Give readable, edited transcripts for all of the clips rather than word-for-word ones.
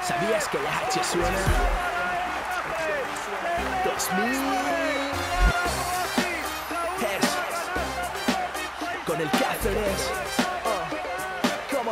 ¿Sabías que la H suena? 2000 Hertz con el Cáceres. Como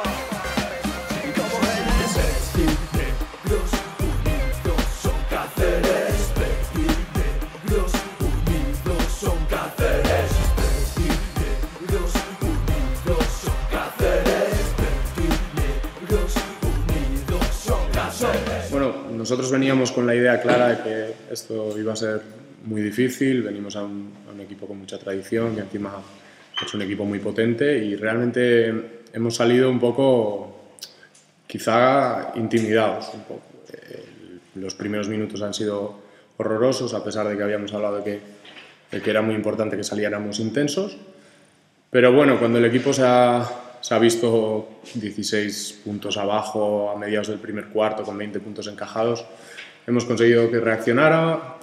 es negros unidos son Cáceres. Negros unidos son Cáceres. Negros unidos son Cáceres. Negros unidos son Cáceres. Bueno, nosotros veníamos con la idea clara de que esto iba a ser muy difícil. Venimos a un equipo con mucha tradición y encima es un equipo muy potente y realmente hemos salido un poco, quizá intimidados un poco. Los primeros minutos han sido horrorosos, a pesar de que habíamos hablado de que era muy importante que saliéramos intensos. Pero bueno, cuando el equipo se ha visto 16 puntos abajo a mediados del primer cuarto con 20 puntos encajados, hemos conseguido que reaccionara,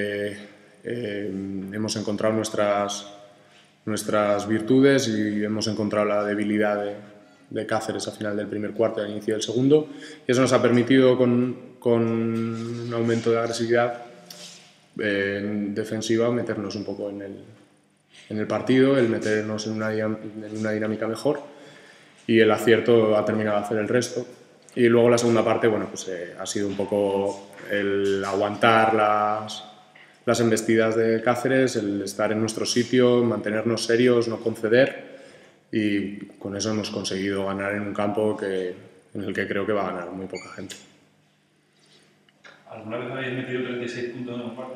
hemos encontrado nuestras virtudes y hemos encontrado la debilidad de Cáceres al final del primer cuarto y al inicio del segundo, y eso nos ha permitido con un aumento de agresividad defensiva meternos un poco en el partido, el meternos en una dinámica mejor, y el acierto ha terminado de hacer el resto. Y luego la segunda parte, bueno, pues ha sido un poco el aguantar las embestidas de Cáceres, el estar en nuestro sitio, mantenernos serios, no conceder, y con eso hemos conseguido ganar en un campo en el que creo que va a ganar muy poca gente. ¿Alguna vez habéis metido 36 puntos en un cuarto?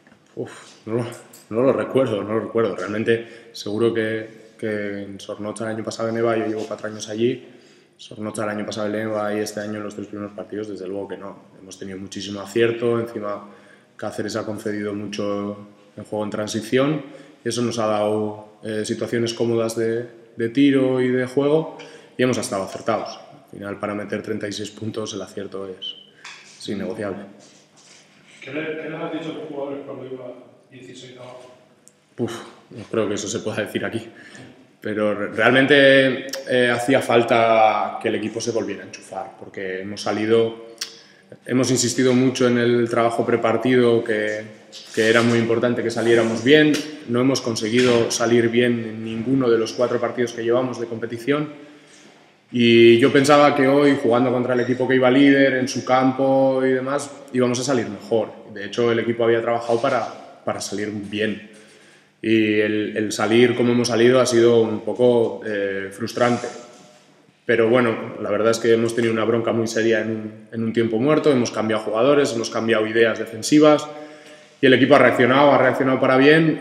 No lo recuerdo. Realmente seguro que en Zornotza el año pasado en EVA, yo llevo 4 años allí, Zornotza el año pasado en EVA y este año en los 3 primeros partidos, desde luego que no. Hemos tenido muchísimo acierto, encima Cáceres ha concedido mucho en juego en transición y eso nos ha dado situaciones cómodas de tiro y de juego y hemos estado acertados. Al final, para meter 36 puntos el acierto es innegociable. ¿Qué les has dicho a los jugadores cuando iba 16 abajo? No creo que eso se pueda decir aquí, pero realmente hacía falta que el equipo se volviera a enchufar, porque hemos insistido mucho en el trabajo prepartido, que era muy importante que saliéramos bien. No hemos conseguido salir bien en ninguno de los 4 partidos que llevamos de competición, y yo pensaba que hoy, jugando contra el equipo que iba líder en su campo y demás, íbamos a salir mejor. De hecho, el equipo había trabajado para salir bien, y el salir como hemos salido ha sido un poco frustrante. Pero bueno, la verdad es que hemos tenido una bronca muy seria en un tiempo muerto, hemos cambiado jugadores, hemos cambiado ideas defensivas y el equipo ha reaccionado para bien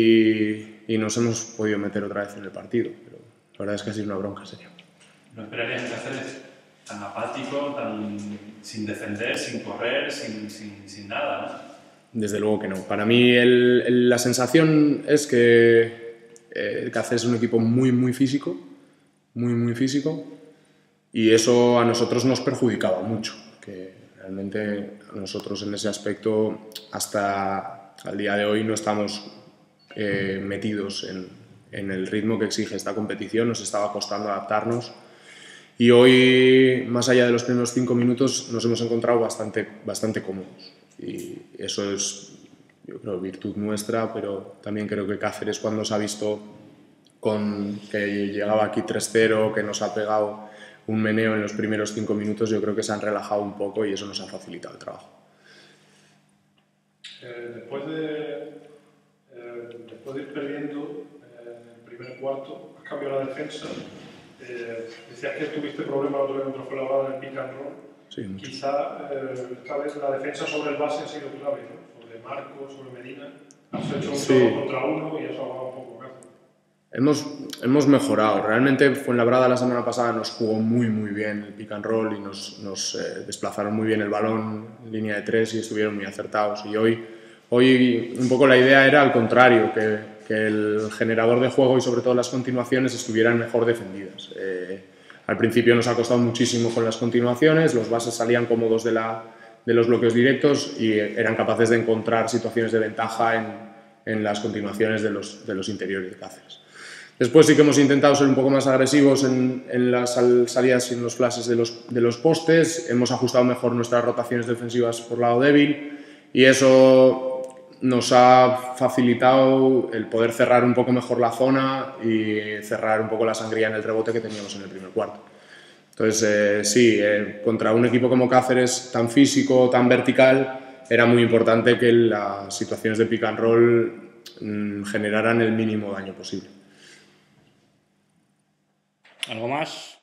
y nos hemos podido meter otra vez en el partido. Pero la verdad es que ha sido una bronca seria. ¿No esperarías que hacer tan apático, tan sin defender, sin correr, sin nada, ¿no? Desde luego que no. Para mí la sensación es que Cáceres es un equipo muy físico, muy físico, y eso a nosotros nos perjudicaba mucho, que realmente nosotros en ese aspecto hasta al día de hoy no estamos metidos en el ritmo que exige esta competición, nos estaba costando adaptarnos, y hoy, más allá de los primeros 5 minutos, nos hemos encontrado bastante cómodos, y eso es, yo creo, virtud nuestra, pero también creo que Cáceres, cuando se ha visto que llegaba aquí 3-0, que nos ha pegado un meneo en los primeros 5 minutos, yo creo que se han relajado un poco y eso nos ha facilitado el trabajo. Después de ir perdiendo en el primer cuarto, has cambiado la defensa. Decías que tuviste problemas el otro día contra Fuenlabrada en el pick and roll. Sí, mucho. Quizá esta vez la defensa sobre el base ha sido clave, ¿no? Sobre Marcos, sobre Medina. Has hecho un 2 contra 1 y has ahogado un poco Cáceres. Hemos mejorado. Realmente Fuenlabrada la semana pasada nos jugó muy bien el pick and roll y nos desplazaron muy bien el balón en línea de 3 y estuvieron muy acertados. Y hoy un poco la idea era al contrario, que el generador de juego y sobre todo las continuaciones estuvieran mejor defendidas. Al principio nos ha costado muchísimo con las continuaciones, los bases salían cómodos de los bloqueos directos y eran capaces de encontrar situaciones de ventaja en las continuaciones de los interiores de Cáceres. Después sí que hemos intentado ser un poco más agresivos en las salidas y en los flashes de los postes, hemos ajustado mejor nuestras rotaciones defensivas por lado débil y eso nos ha facilitado el poder cerrar un poco mejor la zona y cerrar un poco la sangría en el rebote que teníamos en el primer cuarto. Entonces, sí, contra un equipo como Cáceres, tan físico, tan vertical, era muy importante que las situaciones de pick and roll generaran el mínimo daño posible. ¿Algo más?